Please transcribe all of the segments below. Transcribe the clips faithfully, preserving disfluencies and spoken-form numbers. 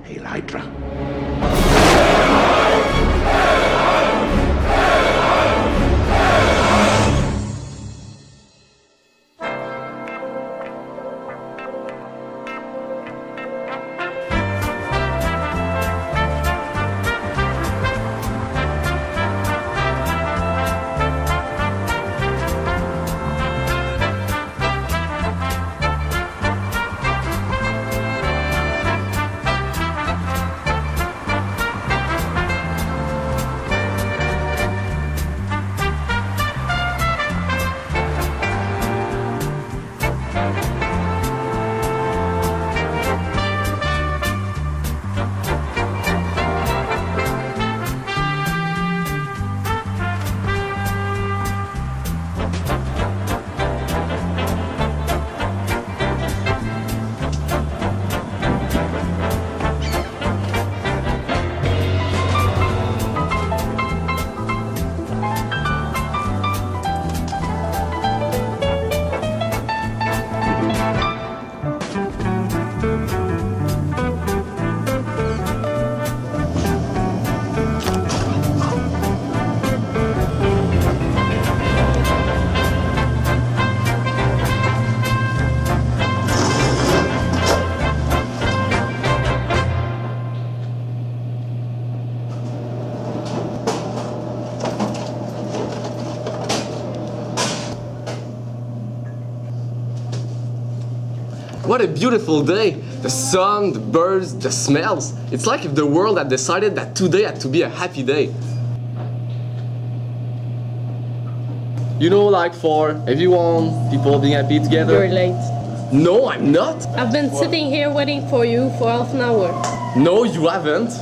Hail Hydra. What a beautiful day! The sun, the birds, the smells. It's like if the world had decided that today had to be a happy day. You know, like for everyone, people being happy together. You're late. No, I'm not. I've been sitting here waiting for you for half an hour. No, you haven't.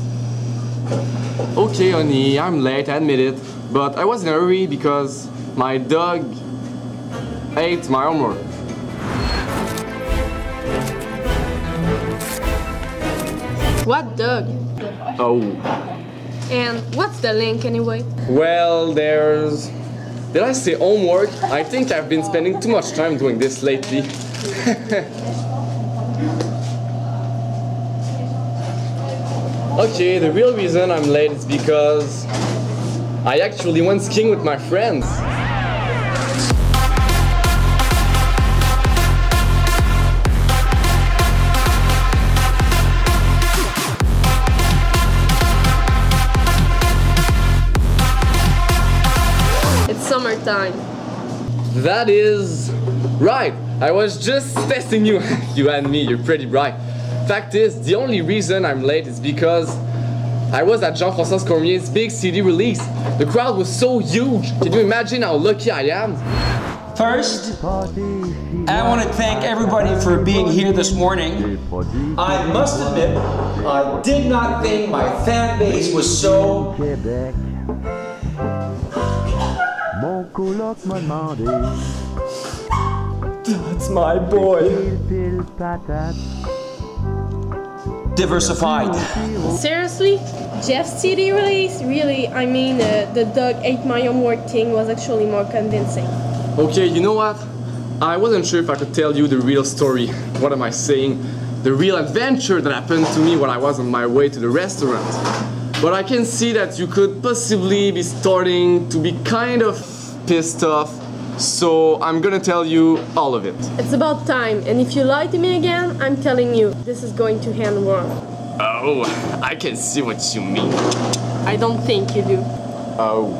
Okay, honey, I'm late, I admit it. But I was in a hurry because my dog ate my homework. What dog? Oh. And what's the link anyway? Well, there's... Did I say homework? I think I've been spending too much time doing this lately. Okay, the real reason I'm late is because I actually went skiing with my friends. Summertime. That is right. I was just testing you. You and me, you're pretty bright. Fact is, the only reason I'm late is because I was at Jean-François's big C D release. The crowd was so huge. Can you imagine how lucky I am? First, I want to thank everybody for being here this morning. I must admit, I did not think my fan base was so... That's my boy. Diversified. Seriously? Jeff's C D release? Really? I mean, uh, the dog ate my homework thing was actually more convincing. Okay, you know what? I wasn't sure if I could tell you the real story. What am I saying? The real adventure that happened to me when I was on my way to the restaurant. But I can see that you could possibly be starting to be kind of pissed off. So I'm gonna tell you all of it. It's about time, and if you lie to me again, I'm telling you, this is going to end wrong. Oh, I can see what you mean. I don't think you do. Oh.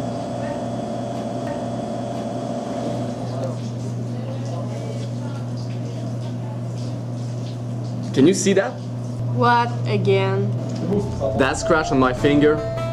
Can you see that? What again? That scratch on my finger?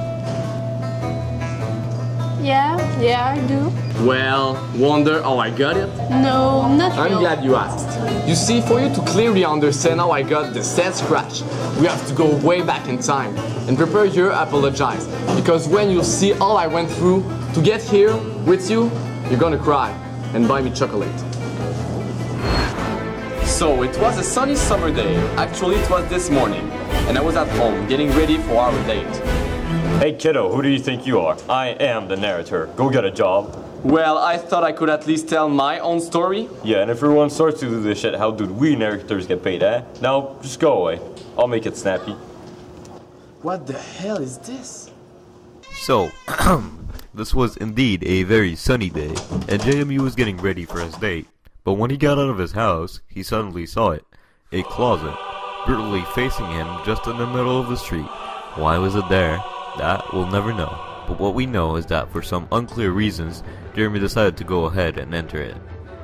Yeah, yeah, I do. Well, wonder how I got it? No, not I'm real. glad you asked. You see, for you to clearly understand how I got the said scratch, we have to go way back in time and prepare your apologize. Because when you see all I went through to get here with you, you're gonna cry and buy me chocolate. So it was a sunny summer day. Actually, it was this morning, and I was at home getting ready for our date. Hey kiddo, who do you think you are? I am the narrator. Go get a job. Well, I thought I could at least tell my own story. Yeah, and if everyone starts to do this shit, how do we narrators get paid, eh? Now, just go away. I'll make it snappy. What the hell is this? So, this was indeed a very sunny day, and J M U was getting ready for his date. But when he got out of his house, he suddenly saw it. A closet, brutally facing him just in the middle of the street. Why was it there? That we'll never know. But what we know is that for some unclear reasons, Jeremy decided to go ahead and enter it.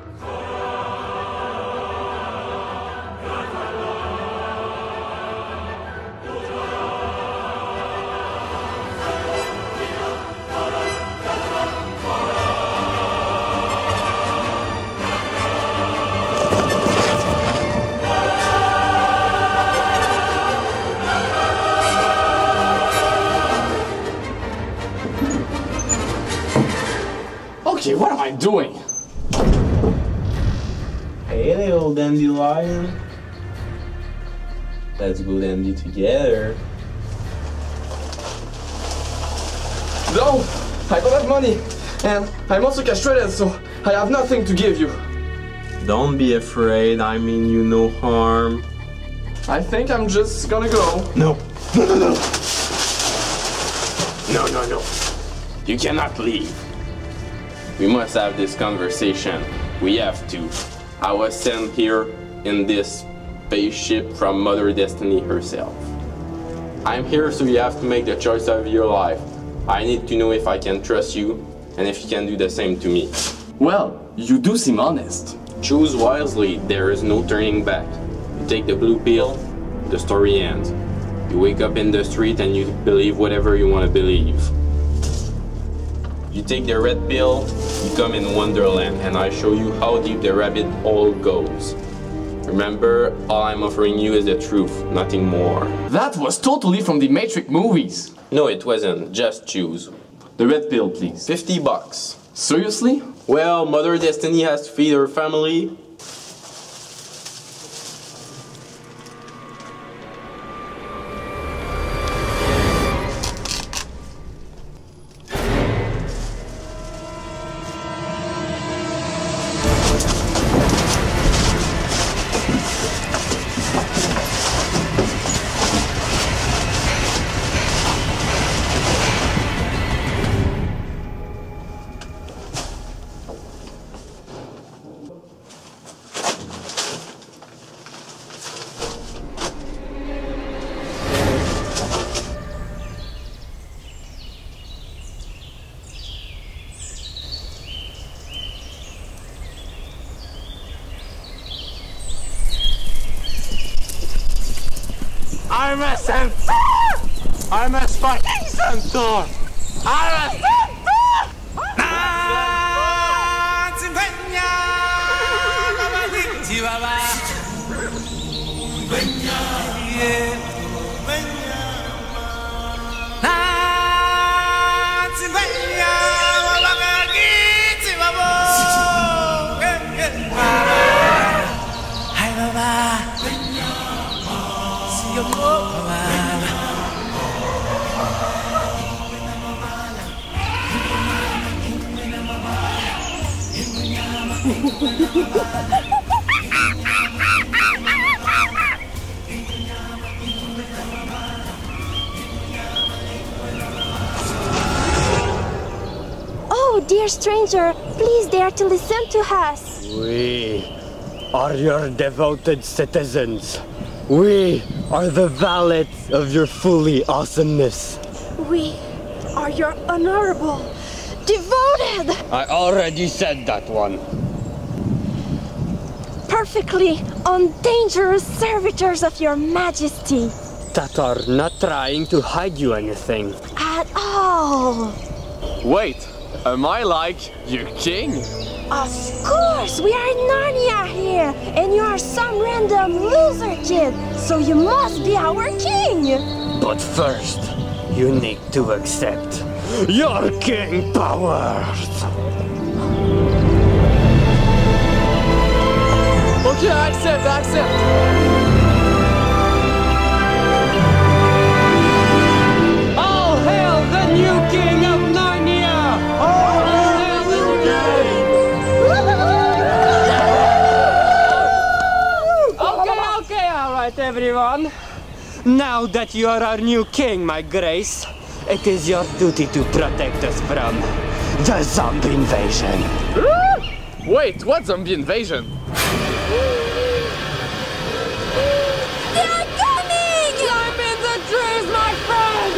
Okay, what am I doing? Hey, little dandelion. Let's go dandy together. No, I don't have money, and I'm also castrated, so I have nothing to give you. Don't be afraid, I mean you no harm. I think I'm just gonna go. No, no, no, no. No, no, no. You cannot leave. We must have this conversation. We have to. I was sent here in this spaceship from Mother Destiny herself. I'm here so you have to make the choice of your life. I need to know if I can trust you and if you can do the same to me. Well, you do seem honest. Choose wisely, there is no turning back. You take the blue pill, the story ends. You wake up in the street and you believe whatever you want to believe. You take the red pill, you come in Wonderland, and I show you how deep the rabbit hole goes. Remember, all I'm offering you is the truth, nothing more. That was totally from the Matrix movies. No, it wasn't. Just choose. The red pill, please. fifty bucks. Seriously? Well, Mother Destiny has to feed her family. I'm a centaur! I'm a fucking centaur! I'm a centaur! Oh, dear stranger, please dare to listen to us. We are your devoted citizens. We are the valets of your fully awesomeness. We are your honorable, devoted, I already said that one. perfectly undangerous servitors of your majesty. That are not trying to hide you anything. At all. Wait, am I like your king? Of course, we are in Narnia here, and you are some random loser kid, so you must be our king. But first, you need to accept your king powers. Okay, I accept, I accept. All hail the new king of Narnia! All hail the new king! Okay, okay, all right, everyone. Now that you are our new king, my grace, it is your duty to protect us from the zombie invasion. Wait, what zombie invasion? They're coming! Climb in the trees, my friend!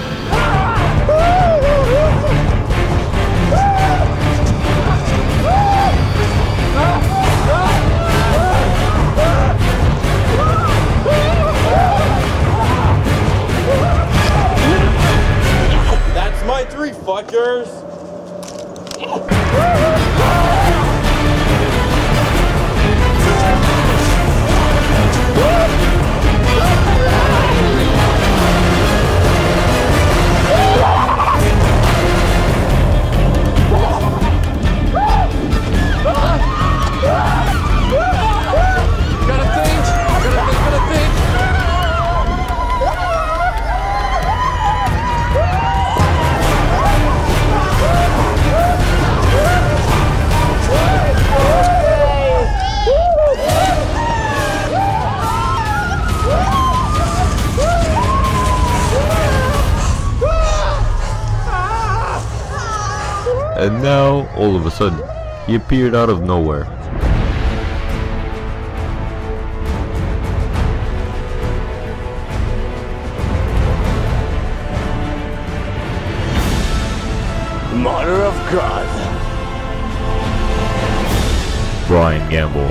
That's my three fuckers! Gotta think, gotta think, gotta think. And now, all of a sudden, he appeared out of nowhere. Mother of God. Brian Gamble.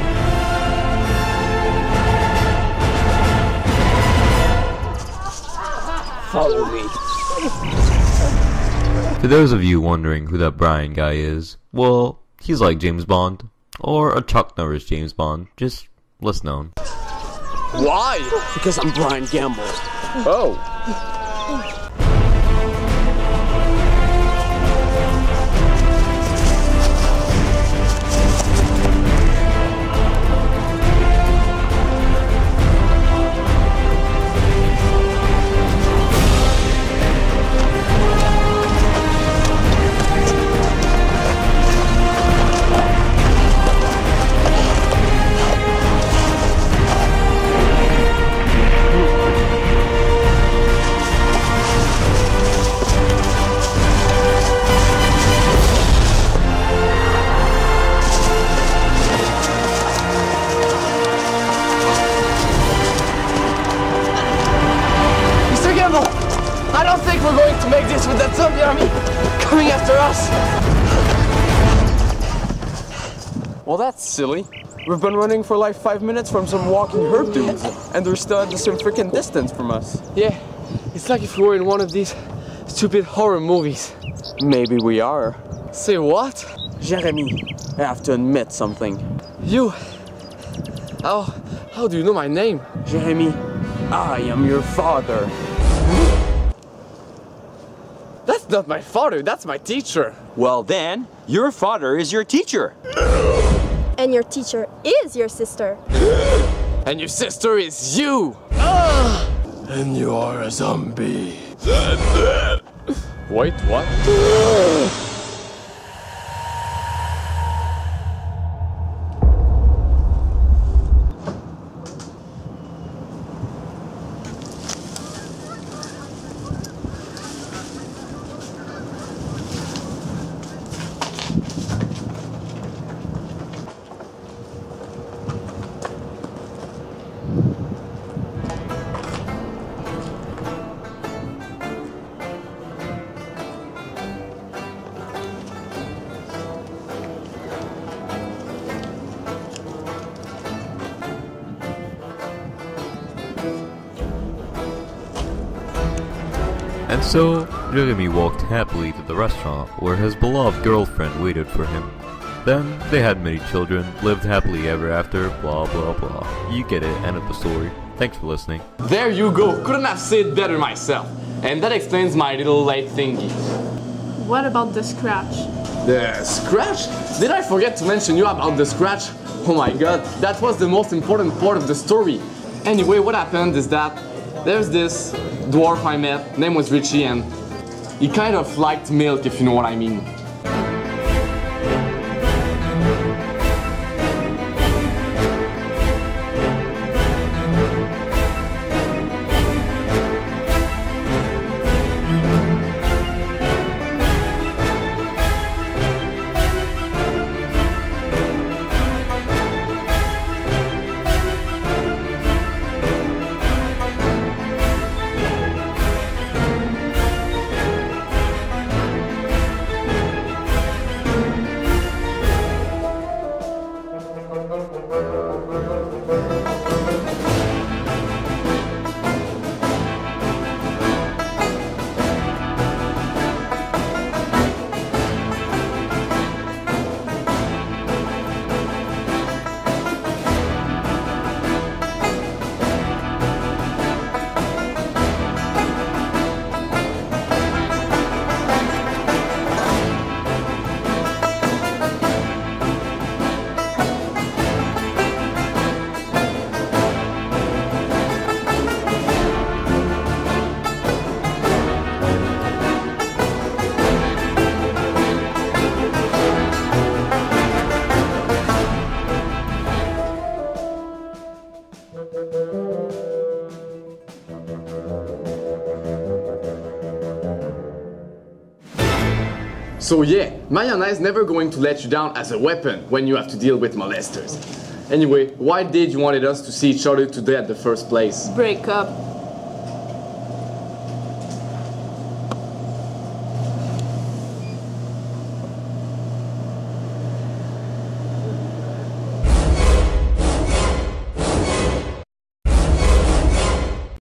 Follow me. For those of you wondering who that Brian guy is, well, he's like James Bond, or a Chuck Norris James Bond, just less known. Why? Because I'm Brian Gamble. Oh. I don't think we're going to make this with that zombie army coming after us. Well, that's silly. We've been running for like five minutes from some walking herb dudes, and they're still at the same freaking distance from us. Yeah, it's like if we were in one of these stupid horror movies. Maybe we are. Say what? Jeremy, I have to admit something. You? How, how do you know my name? Jeremy, I am your father. That's not my father, that's my teacher. Well then, your father is your teacher. And your teacher is your sister. And your sister is you. And you are a zombie. Wait, what? And so, Jeremy walked happily to the restaurant where his beloved girlfriend waited for him. Then, they had many children, lived happily ever after, blah blah blah. You get it, end of the story. Thanks for listening. There you go, couldn't have said it better myself. And that explains my little late thingy. What about the scratch? The scratch? Did I forget to mention you about the scratch? Oh my god, that was the most important part of the story. Anyway, what happened is that there's this dwarf I met, name was Richie, and he kind of liked milk, if you know what I mean. So yeah, Mariana is never going to let you down as a weapon when you have to deal with molesters. Anyway, why did you wanted us to see each other today at the first place? Break up.